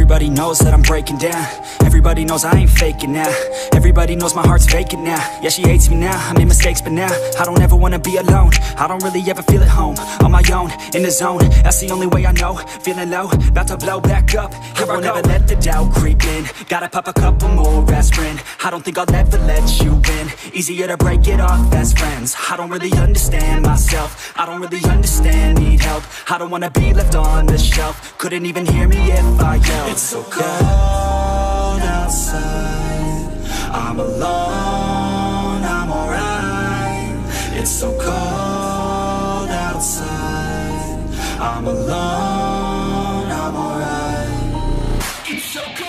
Everybody knows that I'm breaking down. Everybody knows I ain't faking now. Everybody knows my heart's vacant now. Yeah, she hates me now, I made mistakes, but now I don't ever wanna be alone. I don't really ever feel at home. On my own, in the zone, that's the only way I know. Feeling low, about to blow back up. I won't ever let the doubt creep in. Gotta pop a couple more aspirin. I don't think I'll ever let you in. Easier to break it off as friends. I don't really understand myself. I don't really understand, need help. I don't wanna be left on the shelf. Couldn't even hear me if I yelled. It's so cold outside, I'm alone, I'm alright. It's so cold outside, I'm alone, I'm alright. It's so cold.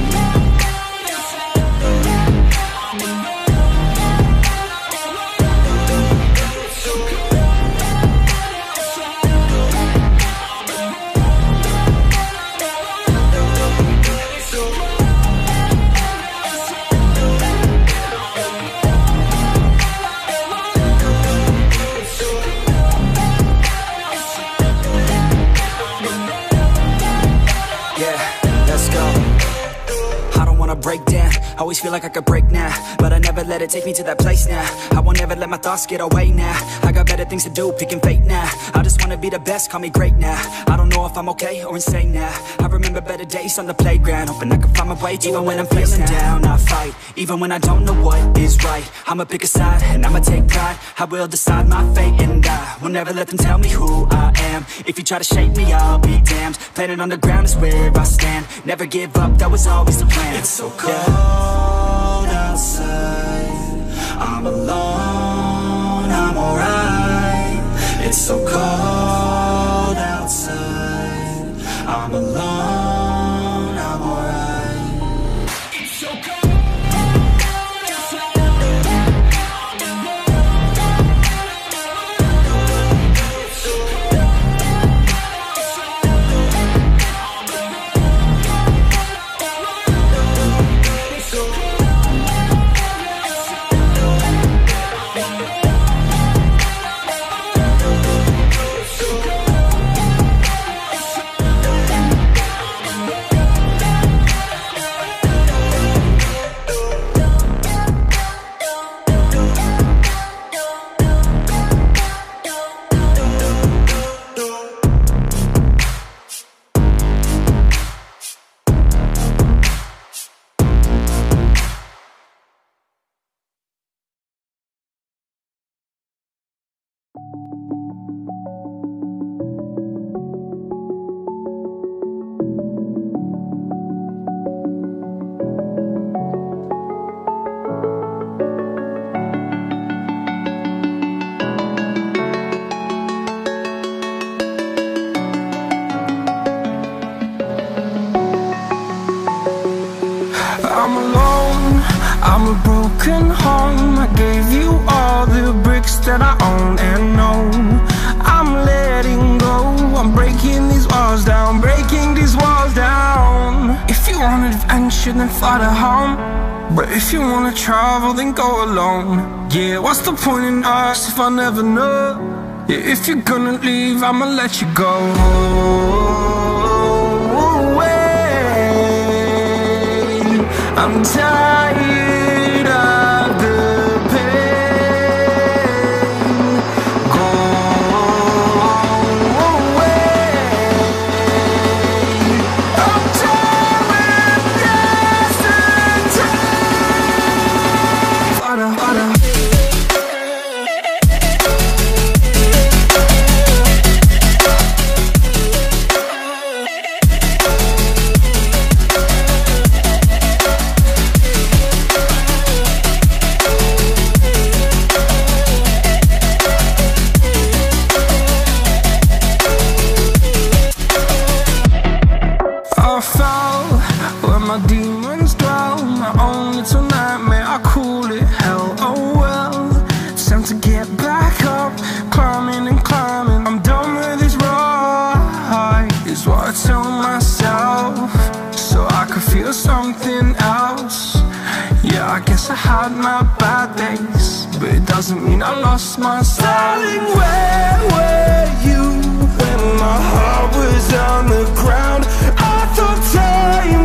Break down, always feel like I could break now, but I never let it take me to that place now. I won't ever let my thoughts get away now. I got better things to do, picking fate now. I just wanna be the best, call me great now. I don't know if I'm okay or insane now. I remember better days on the playground, hoping I can find my way. Even when I'm feeling down, I fight. Even when I don't know what is right, I'ma pick a side and I'ma take pride. I will decide my fate and I will never let them tell me who I am. If you try to shape me, I'll be damned. Planet on the ground is where I stand. Never give up, that was always the plan. It's so cold outside, I'm alone, I'm alright. It's so cold outside, I'm alone, I'm alright. It's so cold. I'm alone, I'm a broken home. I gave you all the bricks that I own and know. I'm letting go, I'm breaking these walls down, breaking these walls down. If you want adventure, then fly to home. But if you wanna travel, then go alone. Yeah, what's the point in us if I never know? Yeah, if you're gonna leave, I'ma let you go. I'm tired of the pain. Go away. I'm tired of yesterday. My demons dwell, my own little nightmare, I call it hell. Oh well, it's time to get back up, climbing and climbing. I'm done with this ride, is what I tell myself, so I could feel something else. Yeah, I guess I had my bad days, but it doesn't mean I lost my style. Darling, where were you when my heart was on the ground? I thought time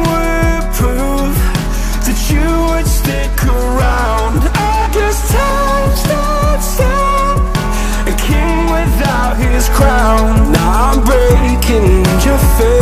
would stick around. I guess time stops down, a king without his crown. Now I'm breaking your face.